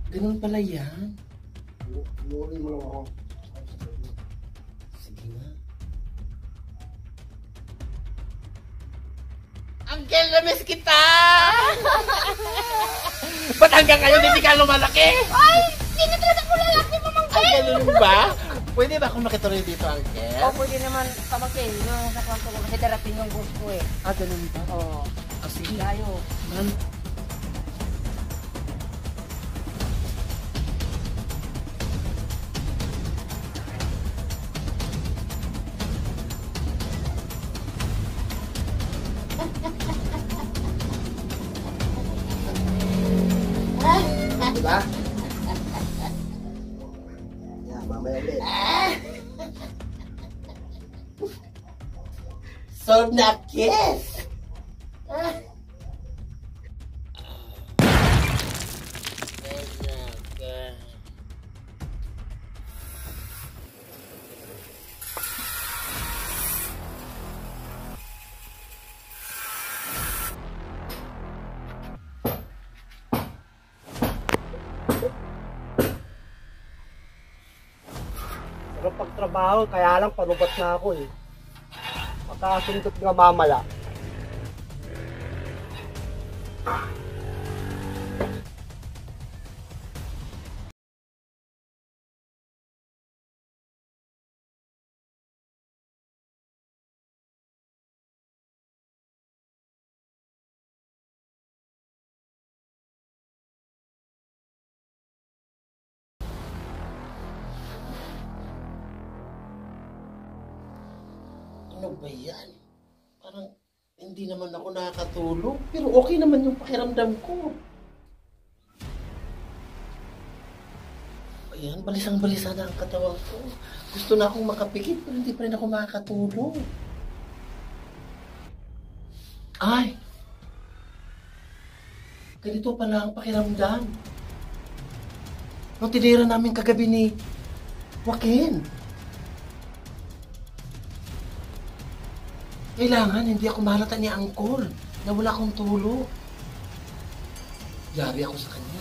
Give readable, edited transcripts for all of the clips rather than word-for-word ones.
Ganun pala yan. Luri mo lang ako. Sige nga. Uncle, na-miss kita! Ba't hanggang ngayon hindi ka lumalaki? Ay! Sino talaga ko lalaki mo, Mang Ang Ken? ganun ba? Pwede ba akong makituloy dito, Uncle? O, pwede naman, Pamangkin. Yung sa kwanto ko kasi darating yung boss ko eh. Ah, ganun ba? Oo. Ah, sige. Layo. Man. Diba? Yan, mamaya ulit. Solve na kiss! Sarap pagtrabaho, kaya lang panubat na ako eh. Makasundot nga mamaya. Ano ba yan? Parang hindi naman ako nakakatulog. Pero okay naman yung pakiramdam ko. Ayan, balisang-balisa na ang katawan ko. Gusto na akong makapikit pero hindi pa rin ako makakatulog. Ay! Ganito pala ang pakiramdam. Nung tinira namin kagabi ni Joaquin. Kailangan hindi ako mahalata ni Angkol na wala akong tulog. Yari ako sa kanya.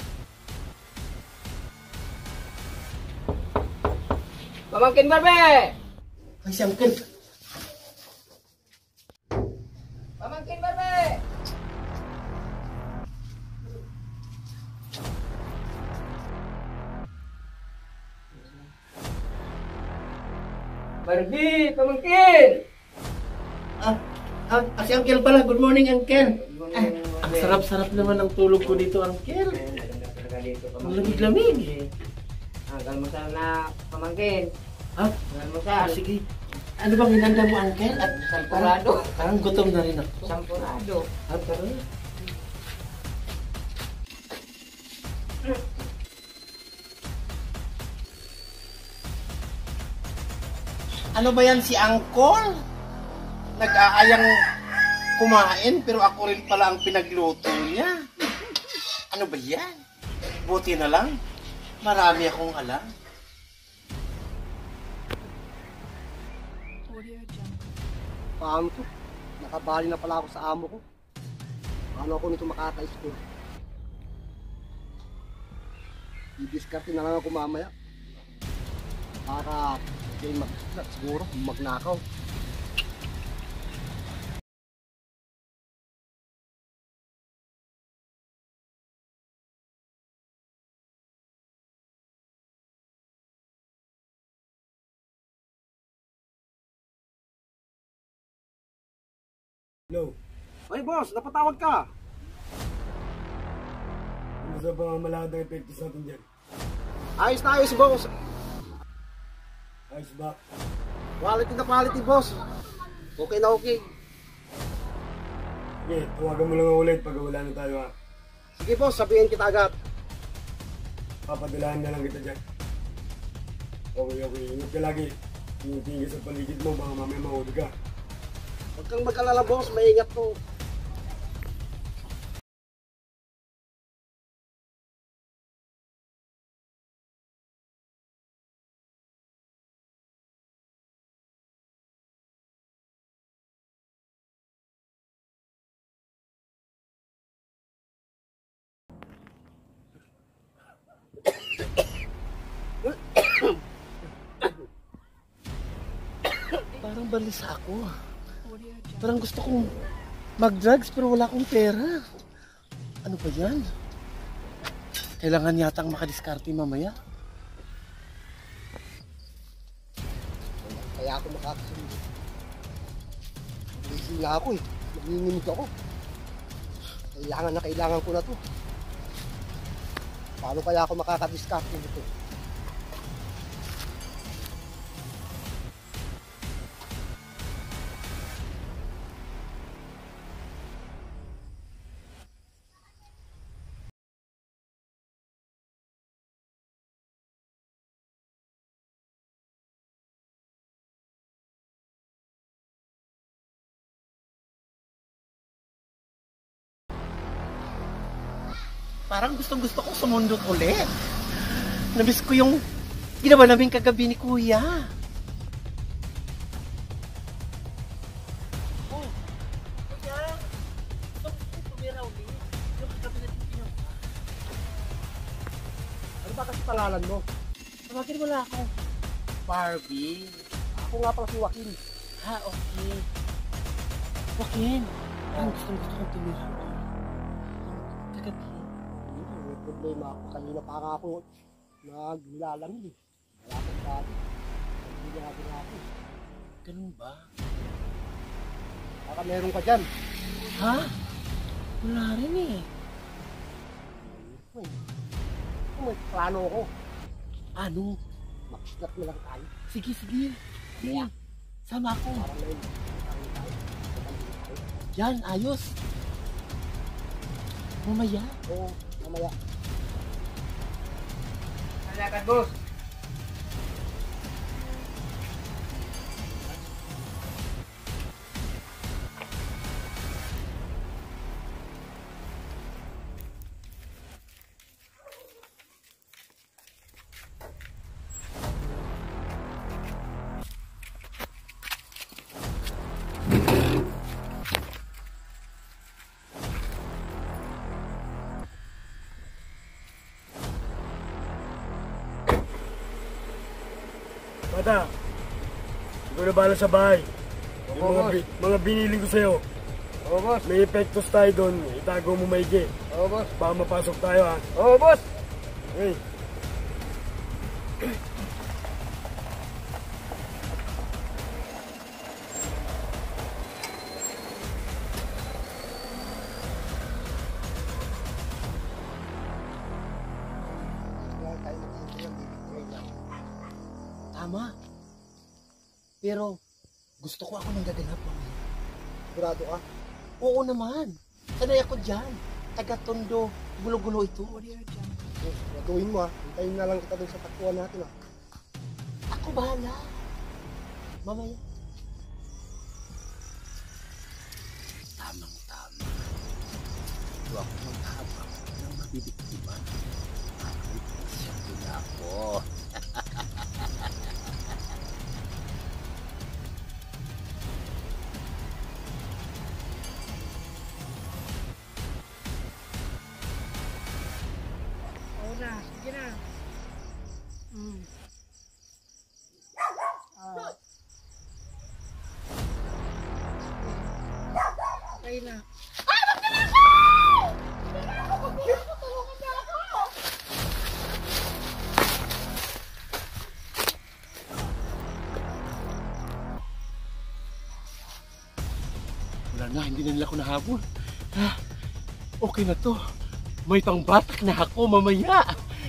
Pamangkin Barbe! Ay, si Uncle. Pamangkin Barbe! Barbie! Pamangkin! Si Uncle pala. Good morning, Uncle. morning, Ang Uncle. sarap-sarap naman ng tulog ko dito, Uncle. Maganda talaga dito, Ang lamig-lamig. Almusal na, Pamangkin. Ha? Almusal. Sige. Ano bang hinanda mo, Uncle? At Sampurado. parang gutom na rin ako. Sampurado. At parang... Ano ba yan si Angkol? Nag-aayang kumain pero ako rin pala ang pinagluto niya. Ano ba yan? Buti na lang. Marami akong alam. Paano to? Nakabali na pala ako sa amo ko. Paano ako nito makaka-score? I-discarte na lang ako mamaya. Para siguro magnakaw. Hello. Ay boss, napatawag ka. Ano sa mga maladang epektos natin dyan? Ayos na ayos boss. Ayos ba? Quality na quality boss. Okay na okay. Sige, tawagan mo lang ako ulit pag wala na tayo ha. Sige boss, sabihin kita agad. Papadalahan na lang kita dyan. Okay, okay. Ingat ka lagi. Tingin ka sa paligid mo, baka mamaya mahuli ka. Huwag kang mag-alala boss, maingat to. Parang balisa ako. Parang gusto kong mag-drugs pero wala akong pera. Ano ba yan? Kailangan yatang makadiskarte mamaya. Kaya ako makakasunod. Busy na ako eh. Nanginginig ako. Kailangan ko na to. Paano kaya ako makakadiskarte nito? Parang gustong-gusto kong sumundot ulit. Namiss ko yung ginawa namin kagabi ni Kuya. Oh, Kuya, gusto ko tumira ulit. Yung kagabi natin ginawa. Ano ba kasi pangalan mo? Tawagin mo na ako. Barbie. Ako nga pala si Joaquin. Ha, okay. Joaquin, parang gustong-gusto kong tumira ulit. Kagabi. May problema ako. Kanina pa nga ako naglalamig eh. Wala akong dati. Hindi na ako. Ganun ba? Baka meron ka dyan. Ha? Wala rin eh. May plano ako. Ano? Makislat na lang tayo. Sige, sige. Sige. Sama ako. Para na yun. Yan, ayos. Mamaya. Oo, mamaya. Alakan, boss. Bata, ikaw na bahala sa bahay. Yung mga binili ko sa'yo. Oo, boss. May epektos tayo doon. Itago mo maigi. Oo, boss. Baka mapasok tayo ha. Oo, boss. Hey. Tama. Pero, gusto ko ako nang gaganap mamaya. Sigurado ka? Oo naman. Sanay ako dyan. Taga-Tondo. Gulo-gulo ito. Boss, gagawin mo ha. Hintayin na lang kita dun sa takbuhan natin ha. Ako bahala. Mamaya. Tamang-tama. Ito ako maghabang ng mabibiktima. Bakit siya na ako? Oo na, sige na. Okay na. Wala na, hindi na nila ako nahabol. Ha? Okay na to. May pangbatak na ako mamaya.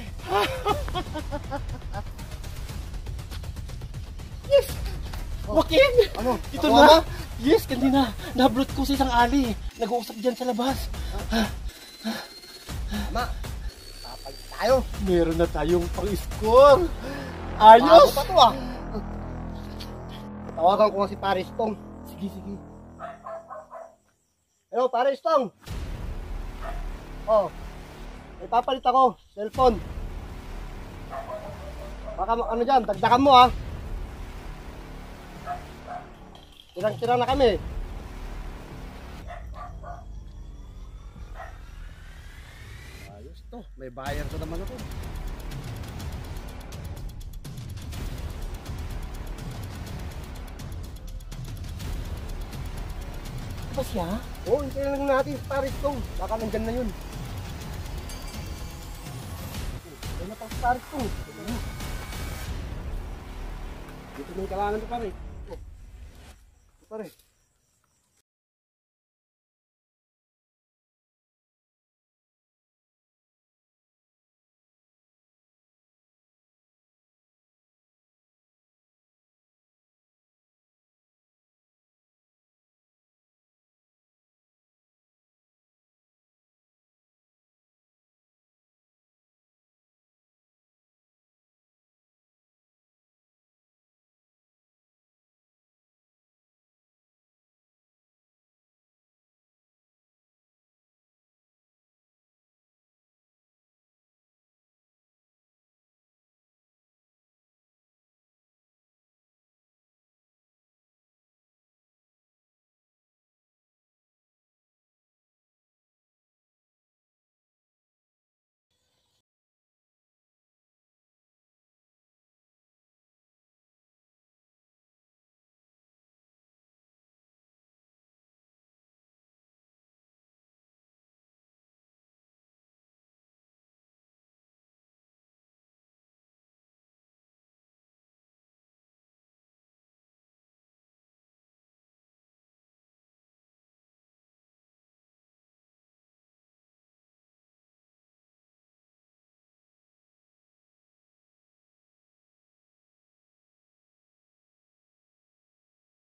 Yes! Joaquin! Ano? Ito Ako na! ba? Yes, kanina. Nablot ko sa isang ali. Nag-uusap dyan sa labas. Tama. Papalit tayo. Meron na tayong pang-score. Bago Ayos! pa to ah. Tawagan ko nga si Paris Tong. Sige, sige. Hello, Paris Tong. Oh. May papalit ako. Cellphone. Baka ano dyan, dagdagan mo ah. Tirang-tirang na kami. Ayos to. May bayar ko naman ako. pa siya? Oo, hintayin lang natin sa Starstone. Baka nandyan na yun. Ayun na pang Starstone. Dito na yung kailangan ito pare. Oh. Ito pare.